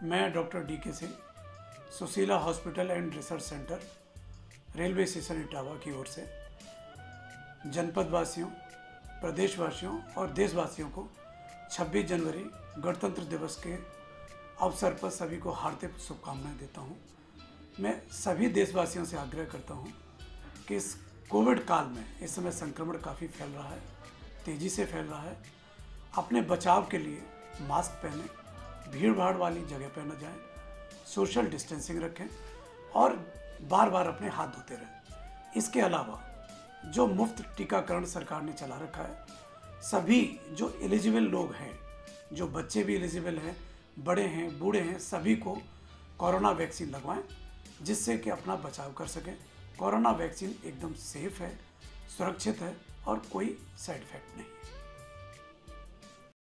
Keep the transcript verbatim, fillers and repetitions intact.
मैं doctor D K Singh, Sushila hospital and research centre, railway station Etawah की ओर से जनपद वासियों, प्रदेशवासियों और देशवासियों को छब्बीस जनवरी गणतंत्र दिवस के अवसर पर सभी को हार्दिक शुभकामनाएं देता हूं। मैं सभी देशवासियों से आग्रह करता हूं कि इस कोविड काल में इस समय संक्रमण काफ़ी फैल रहा है, तेज़ी से फैल रहा है। अपने बचाव के लिए मास्क पहनें, भीड़ भाड़ वाली जगह पर न जाएं, सोशल डिस्टेंसिंग रखें और बार बार अपने हाथ धोते रहें। इसके अलावा जो मुफ्त टीकाकरण सरकार ने चला रखा है, सभी जो एलिजिबल लोग हैं, जो बच्चे भी एलिजिबल हैं, बड़े हैं, बूढ़े हैं, सभी को कोरोना वैक्सीन लगवाएं, जिससे कि अपना बचाव कर सकें। कोरोना वैक्सीन एकदम सेफ है, सुरक्षित है और कोई साइड इफ़ेक्ट नहीं है।